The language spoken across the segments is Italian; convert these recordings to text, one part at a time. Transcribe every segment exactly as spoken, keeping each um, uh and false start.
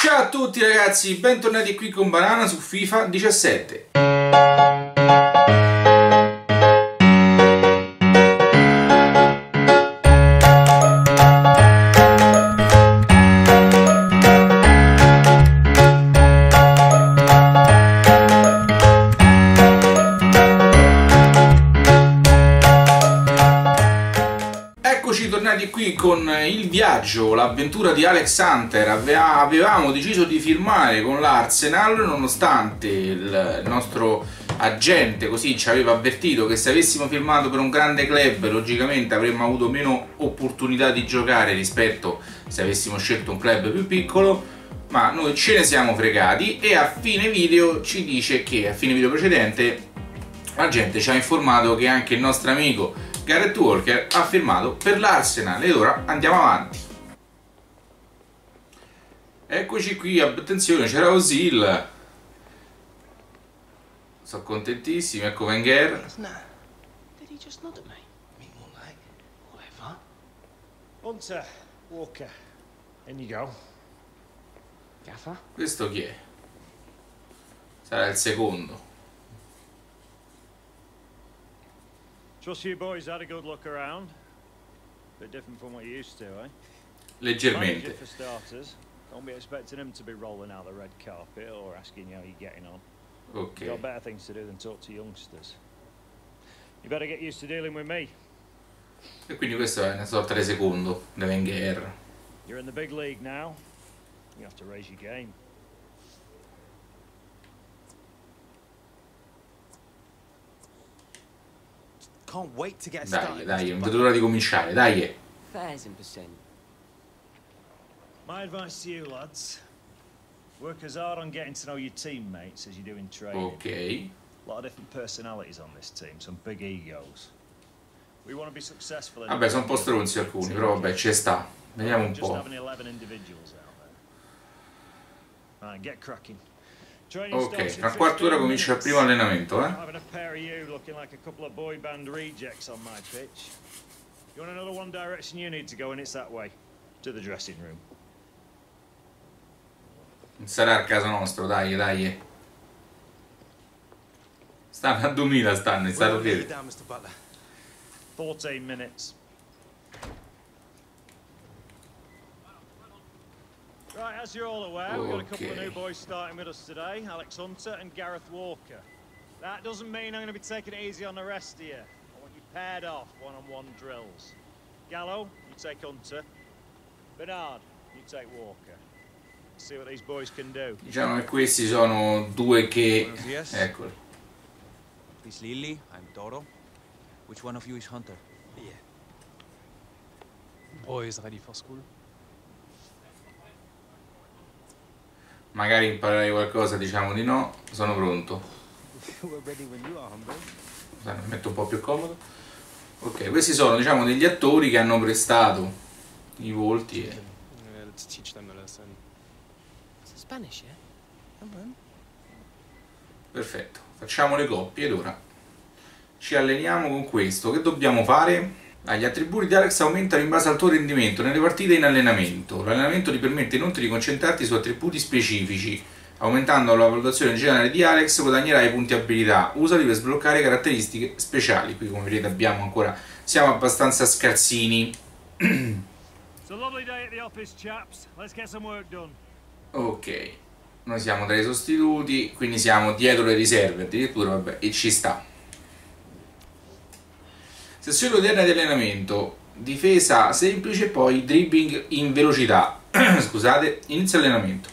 Ciao a tutti ragazzi, bentornati qui con Banana su FIFA diciassette. Eccoci tornati qui con il viaggio, l'avventura di Alex Hunter. Avevamo deciso di firmare con l'Arsenal nonostante il nostro agente così ci aveva avvertito che se avessimo firmato per un grande club logicamente avremmo avuto meno opportunità di giocare rispetto se avessimo scelto un club più piccolo, ma noi ce ne siamo fregati e a fine video ci dice che a fine video precedente la gente ci ha informato che anche il nostro amico Gareth Walker ha firmato per l'Arsenal ed ora andiamo avanti. Eccoci qui, attenzione, c'era Ozil. Sono contentissimi, ecco Wenger. Hunter, Walker, in you go. Gaffer? Questo chi è? Sarà il secondo. Trust you boys had a good look around. Bit different from what you used to, eh? Leggermente. Manager for starters. Don't be expecting him to be rolling out the red carpet or asking you how you're getting on. Ok. Got better things to do than talk to youngsters. You better get used to dealing with me. E quindi questo è una sorta di secondo da Wenger. You're in the big league now. You have to raise your game. Can't wait to get Dai, started. dai, non vedo l'ora di cominciare, dai. Fares in percent. My advice to you, lads. Work as hard on getting to know your teammates as you do in training. Ok. A lot of different personalities on this team, some big egos. We want to be successful in Vabbè, sono un po' stronzi alcuni, però vabbè, ci sta. Vediamo un just po'. having eleven individuals out there. Right, get cracking. Ok, fra un quarto d'ora comincia il primo allenamento, eh. Having a pair of you looking like a couple of boy band rejects on my pitch. You want another one direction you need to go and it's that way. To the dressing room. Non sarà il caso nostro, dai, dai. Stanno a duemila, stanno, in stato fermo. fourteen minutes. Right, as you're all aware, we've got a couple of new boys starting with us today, Alex Hunter and Gareth Walker. That doesn't mean I'm going to be taking it easy on the rest of you. I want you paired off one-on-one drills. Gallo, you take Hunter. Bernard, you take Walker. Let's see what these boys can do. Diciamo che questi sono due che... Yes. Eccoli. This Lily, I'm Toro. Which one of you is Hunter? Yeah. Boys ready for school? Magari imparare qualcosa, diciamo di no. Sono pronto. We're ready when you are, Humble. Mi metto un po' più comodo. Ok, questi sono, diciamo, degli attori che hanno prestato i volti e... Yeah, let's teach them a lesson. It's Spanish, yeah? Come on. Perfetto, facciamo le coppie ed ora ci alleniamo con questo. Che dobbiamo fare? Ah, gli attributi di Alex aumentano in base al tuo rendimento nelle partite in allenamento. L'allenamento ti permette inoltre di concentrarti su attributi specifici. Aumentando la valutazione generale di Alex guadagnerai punti abilità. Usali per sbloccare caratteristiche speciali. Qui come vedete abbiamo ancora, siamo abbastanza scarsini. Ok, noi siamo tra i sostituti, quindi siamo dietro le riserve addirittura, vabbè, e ci sta. Sessione odierna di allenamento, difesa semplice, poi dribbling in velocità. Scusate, inizio allenamento.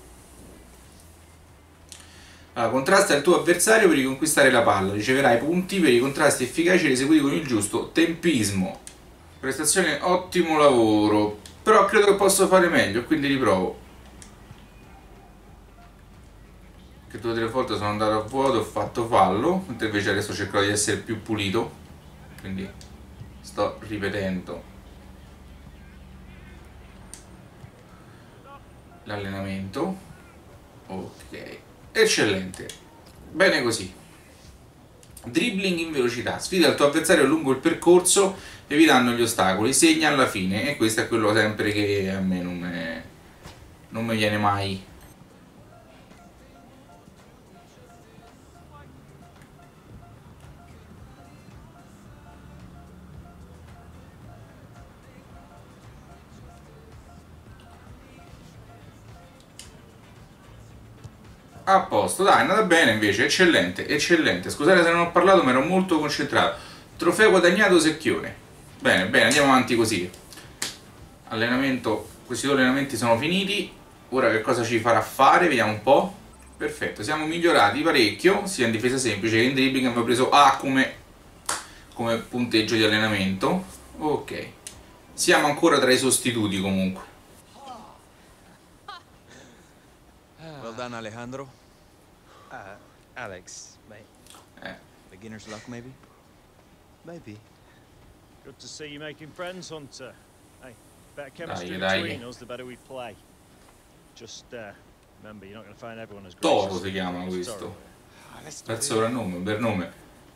Allora, contrasta il tuo avversario per riconquistare la palla, riceverai punti per i contrasti efficaci eseguiti con il giusto tempismo. Prestazione ottimo lavoro, però credo che posso fare meglio, quindi riprovo. Che due o tre volte sono andato a vuoto e ho fatto fallo, mentre invece adesso cercherò di essere più pulito. Quindi sto ripetendo l'allenamento. Ok, eccellente, bene così. Dribbling in velocità, sfida il tuo avversario lungo il percorso evitando gli ostacoli, segna alla fine, e questo è quello sempre che a me non è, non mi viene mai. A posto, dai, è andata bene invece, eccellente, eccellente. Scusate se non ho parlato, ma ero molto concentrato. Trofeo guadagnato secchione. Bene, bene, andiamo avanti così. Allenamento, questi due allenamenti sono finiti. Ora che cosa ci farà fare? Vediamo un po'. Perfetto, siamo migliorati parecchio, sia in difesa semplice che in dribbling. Abbiamo preso A come, come punteggio di allenamento. Ok. Siamo ancora tra i sostituti comunque. Well done, Alejandro. Uh, Alex, mate. Eh. Beginner's luck, maybe? Maybe. Good to see you making friends, Hunter. Hey, better chemistry Dai, dai. between us, the better we play. Just uh, remember, you're not going to find everyone as great. Toro si chiama questo. Dal soprannome, per nome.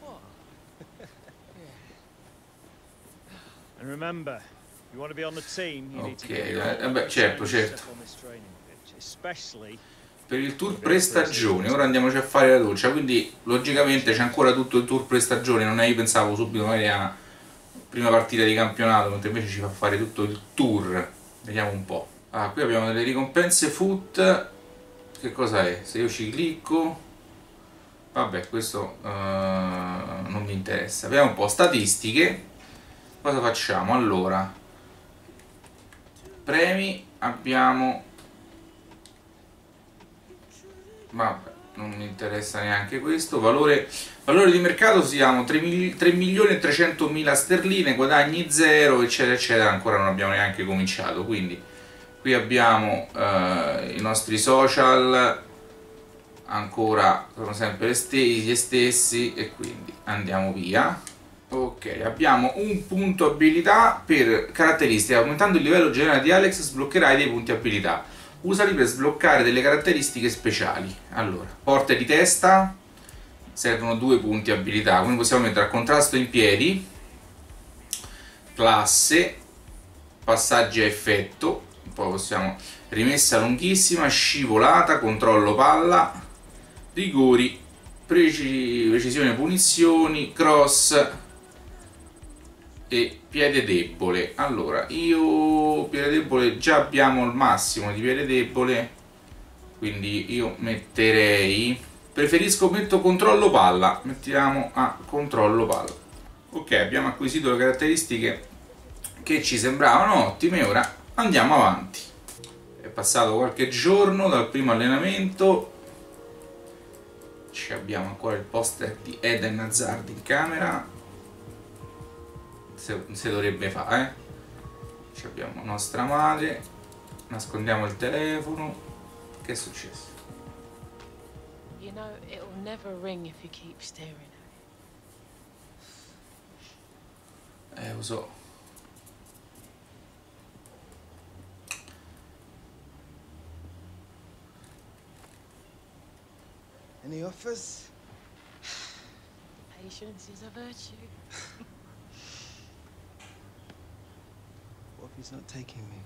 And remember, you want to be on the team, you need to Ok, get your eh, beh, certo, certo. on this training pitch, especially Per il tour prestagione, ora andiamoci a fare la doccia, quindi logicamente c'è ancora tutto il tour prestagione, non è io pensavo subito magari a prima partita di campionato, mentre invece ci fa fare tutto il tour. Vediamo un po'. Ah, qui abbiamo delle ricompense foot. Che cosa è? Se io ci clicco, vabbè, questo uh, non mi interessa. Vediamo un po', statistiche. Cosa facciamo? Allora, premi abbiamo, vabbè, non mi interessa neanche questo. Valore, valore di mercato siamo tre milioni e trecentomila sterline, guadagni zero, eccetera eccetera. Ancora non abbiamo neanche cominciato, quindi qui abbiamo eh, i nostri social, ancora sono sempre gli stessi, gli stessi, e quindi andiamo via. Ok, abbiamo un punto abilità per caratteristiche. Aumentando il livello generale di Alex sbloccherai dei punti abilità. Usali per sbloccare delle caratteristiche speciali. Allora, porte di testa, servono due punti abilità, quindi possiamo mettere a contrasto in piedi, classe, passaggi a effetto, poi possiamo rimessa lunghissima, scivolata, controllo palla, rigori, preci- precisione punizioni, cross e piede debole. Allora, io piede debole già abbiamo il massimo di piede debole, quindi io metterei, preferisco, metto controllo palla, mettiamo a controllo palla. Ok, abbiamo acquisito le caratteristiche che ci sembravano ottime, ora andiamo avanti. È passato qualche giorno dal primo allenamento, ci abbiamo ancora il poster di Eden Hazard in camera, se, se dovrebbe fare, eh? Ci abbiamo nostra madre, nascondiamo il telefono. Che è successo? You know, it'll never ring if you keep staring at it. Eh, lo so. Any offers? Patience is a virtue. What if he's not taking me?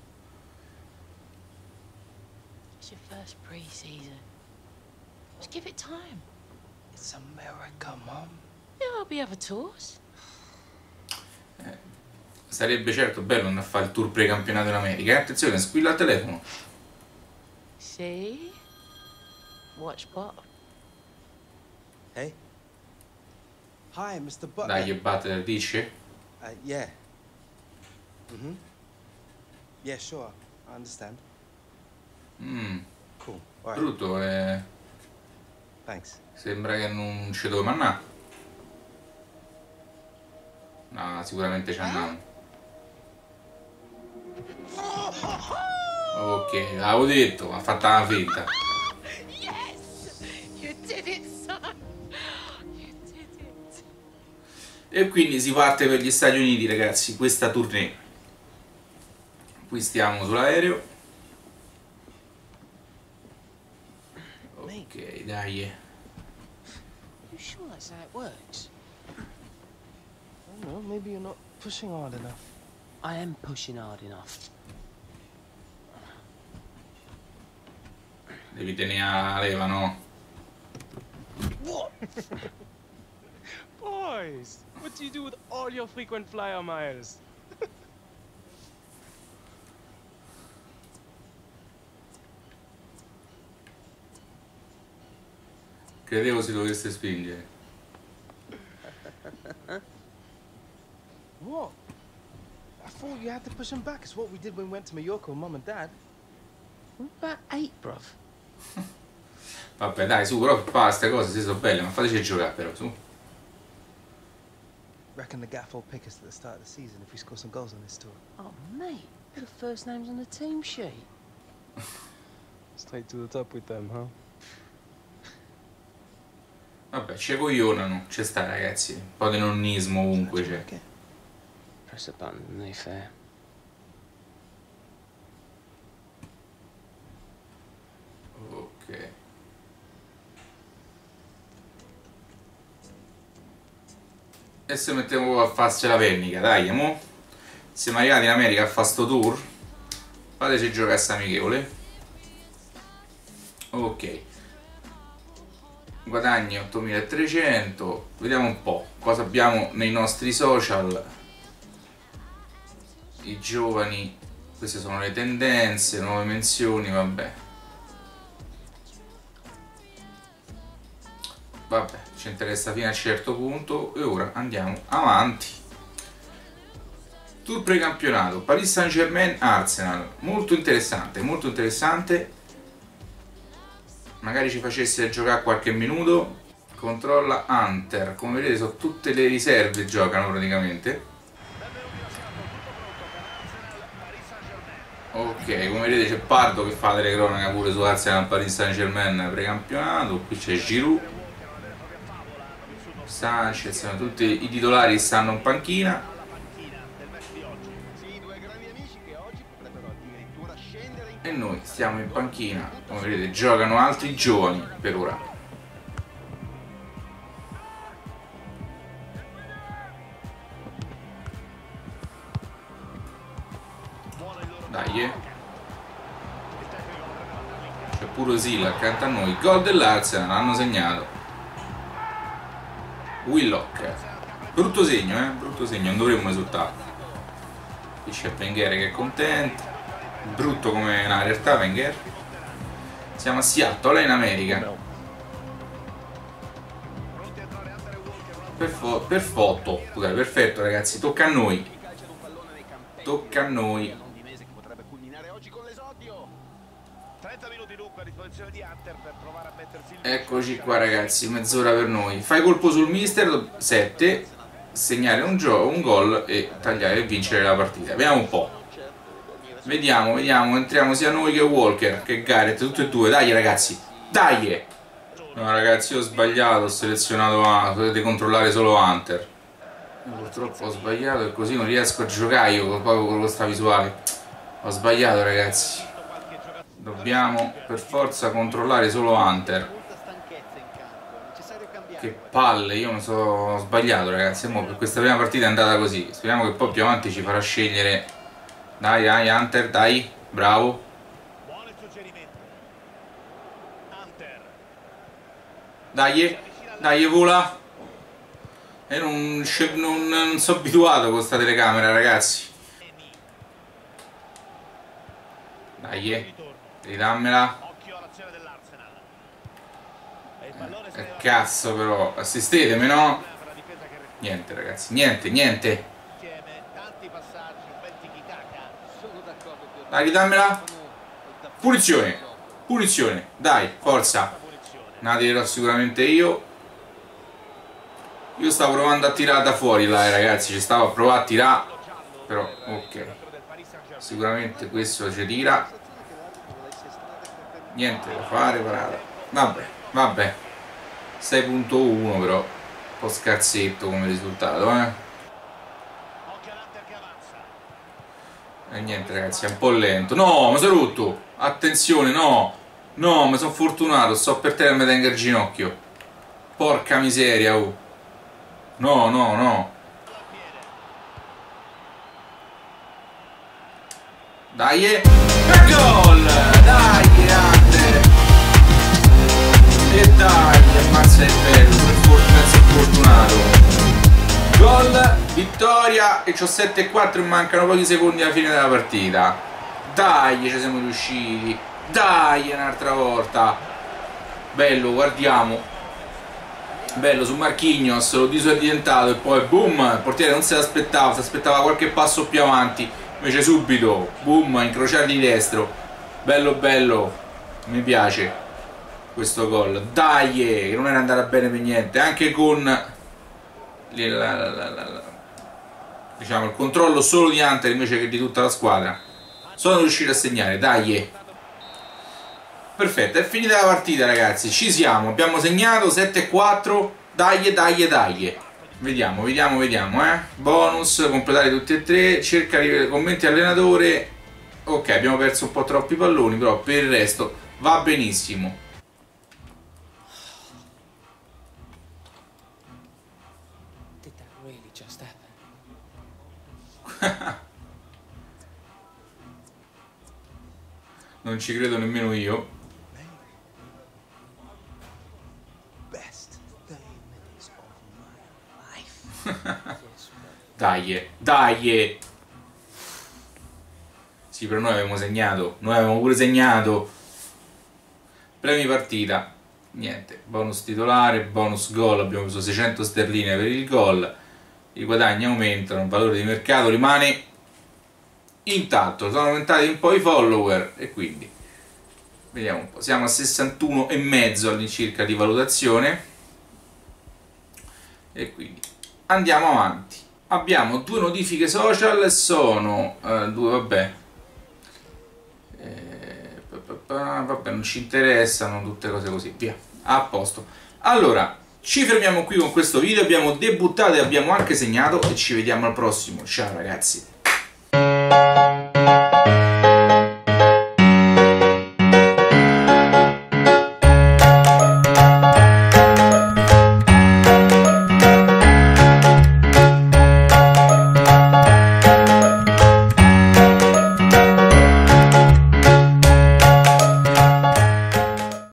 It's your first pre-season. Just give it time. It's America, Mom. Yeah, there'll be other tours. Eh, sarebbe certo bello andare a fare il tour precampionato in America. Eh? Attenzione, squilla il telefono. See? Watch bottom. Hey? Hi, Mister Butler. Dai, che batte, dice? Uh, yeah. Mm-hmm. Yeah, sure. I understand. Mm, Cool. All right. brutto, eh. Thanks. Sembra che non ci dove mannà. No, sicuramente ci andiamo. Ok, l'avevo detto, ha fatto la finta. Yes! You did it, son! You did it! E quindi si parte per gli Stati Uniti, ragazzi, questa tournée. Qui stiamo sull'aereo. Ok, dai. You sure that's how it works? I don't know. Maybe you're not pushing hard enough. I am pushing hard enough. Devi tenere la leva, no? What? Boys, what do you do with all your frequent flyer miles? Credevo si dovesse spingere. What? I thought you had to push him back. It's what we did when we went to Mallorca with Mum and Dad. What about eight, bruv? Vabbè dai, su, però fa queste cose, si sono belle, ma fateci giocare però, su. Reckon the gaff will pick us at the start of the season if we score some goals on this tour. Oh, mate, the first name's on the team sheet. Straight to the top with them, huh? Vabbè, ci coglionano, ci sta ragazzi, un po' di nonnismo ovunque c'è. Press a button, they fair. Ok. E se mettiamo a farci la pennica, dai, mo. Siamo arrivati in America a fare sto tour. Fateci giocare a sta amichevole. Ok. Guadagni ottomilatrecento. Vediamo un po' cosa abbiamo nei nostri social. I giovani. Queste sono le tendenze, nuove menzioni, vabbè. Vabbè, ci interessa fino a un certo punto e ora andiamo avanti. Tour precampionato, Paris Saint-Germain Arsenal, molto interessante, molto interessante. Magari ci facesse giocare qualche minuto. Controlla Hunter, come vedete sono tutte le riserve giocano praticamente. Ok, come vedete c'è Pardo che fa delle cronache pure su Arsenal Paris Saint-Germain precampionato. Qui c'è Giroud, Sanchez, tutti i titolari stanno in panchina. E noi stiamo in panchina, come vedete giocano altri giovani per ora. Dai, eh. C'è pure Osil accanto a noi. Gol dell'Arsenal, hanno segnato. Willock. Brutto segno, eh? Brutto segno, non dovremmo esultare. Qui c'è Wenger che è contento. Brutto come una realtà Wenger. Siamo a Seattle in America. Perfo perfetto, scusate, perfetto ragazzi, tocca a noi. Tocca a noi. Eccoci qua ragazzi, mezz'ora per noi. Fai colpo sul mister, sette, segnare un, un gol e tagliare e vincere la partita. Vediamo un po'. Vediamo, vediamo, entriamo sia noi che Walker, che Gareth, tutti e due. Dai ragazzi, dai! No ragazzi, io ho sbagliato, ho selezionato A, potete controllare solo Hunter. Io purtroppo ho sbagliato e così non riesco a giocare io proprio con questa visuale. Ho sbagliato ragazzi. Dobbiamo per forza controllare solo Hunter. Che palle, io mi sono sbagliato ragazzi. Mo per questa prima partita è andata così. Speriamo che poi più avanti ci farà scegliere. Dai, dai, Hunter, dai, bravo. Dai, dai, vola. E non, non, non sono abituato con questa telecamera, ragazzi. Dai, ridammela. Eh, cazzo però, assistetemi, no? Niente, ragazzi, niente, niente. Dai, ridammela. Punizione, punizione, dai, forza. Ne tirerò sicuramente io. Io stavo provando a tirare da fuori là, ragazzi, ci stavo a provare a tirare. Però, ok. Sicuramente questo ci tira. Niente da fare, parata. Vabbè, vabbè. sei punto uno però. Un po' scarsetto come risultato, eh. E niente ragazzi, è un po' lento. No, mi sono rotto. Attenzione, no. No, mi sono fortunato. Sto per terra e mi tengo il ginocchio. Porca miseria, oh. No, no, no. Dai, e gol! Dai, grande! che c'ho sette e quattro e mancano pochi secondi alla fine della partita. Dai, ci siamo riusciti. Dai, un'altra volta. Bello, guardiamo. Bello su Marquinhos, lo disorientato e poi boom, il portiere non se l'aspettava, si aspettava qualche passo più avanti, invece subito, boom, incrociati di destro. Bello bello, mi piace questo gol. Dai, che non era andata bene per niente, anche con la, la, la, la, la, diciamo il controllo solo di Hunter invece che di tutta la squadra. Sono riuscito a segnare, dai. Perfetto, è finita la partita ragazzi, ci siamo, abbiamo segnato sette a quattro, dai dai dai. Vediamo, vediamo, vediamo, eh. Bonus, completare tutti e tre, cerca di commenti allenatore. Ok, abbiamo perso un po' troppi palloni, però per il resto va benissimo. Did that really just happen? Non ci credo nemmeno io. Dai, dai. Sì, però noi avevamo segnato. Noi avevamo pure segnato. Premi partita. Niente. Bonus titolare, bonus gol. Abbiamo preso seicento sterline per il gol. I guadagni aumentano. Il valore di mercato rimane intatto. Sono aumentati un po' i follower. E quindi vediamo un po'. Siamo a sessantuno e mezzo all'incirca di valutazione. E quindi andiamo avanti. Abbiamo due notifiche social, sono uh, due, vabbè, eh, vabbè, non ci interessano, tutte cose così, via, a posto. Allora, ci fermiamo qui con questo video, abbiamo debuttato e abbiamo anche segnato e ci vediamo al prossimo, ciao ragazzi.